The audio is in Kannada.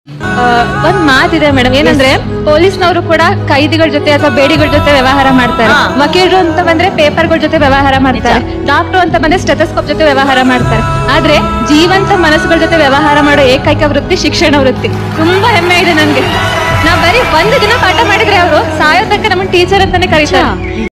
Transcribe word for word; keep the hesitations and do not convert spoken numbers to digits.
ಒಂದ್ ಮಾತಿದೆ ಮೇಡಮ್, ಏನಂದ್ರೆ ಪೊಲೀಸ್ನವರು ಕೂಡ ಕೈದಿಗಳ ಜೊತೆ ಅಥವಾ ಬೇಡಿಗಳ ಜೊತೆ ವ್ಯವಹಾರ ಮಾಡ್ತಾರೆ. ವಕೀಲರು ಅಂತ ಬಂದ್ರೆ ಪೇಪರ್ಗಳ ಜೊತೆ ವ್ಯವಹಾರ ಮಾಡ್ತಾರೆ. ಡಾಕ್ಟರ್ ಅಂತ ಬಂದ್ರೆ ಸ್ಟೆಥೋಸ್ಕೋಪ್ ಜೊತೆ ವ್ಯವಹಾರ ಮಾಡ್ತಾರೆ. ಆದ್ರೆ ಜೀವಂತ ಮನಸ್ಸುಗಳ ಜೊತೆ ವ್ಯವಹಾರ ಮಾಡೋ ಏಕೈಕ ವೃತ್ತಿ ಶಿಕ್ಷಣ ವೃತ್ತಿ. ತುಂಬಾ ಹೆಮ್ಮೆ ಇದೆ ನನ್ಗೆ. ನಾವ್ ಬರೀ ಒಂದು ದಿನ ಪಾಠ ಮಾಡಿದ್ರೆ ಅವರು ಸಾಯೋ ತನಕ ನಮ್ಮನ್ನ ಟೀಚರ್ ಅಂತಾನೆ ಕರೀತಾರೆ.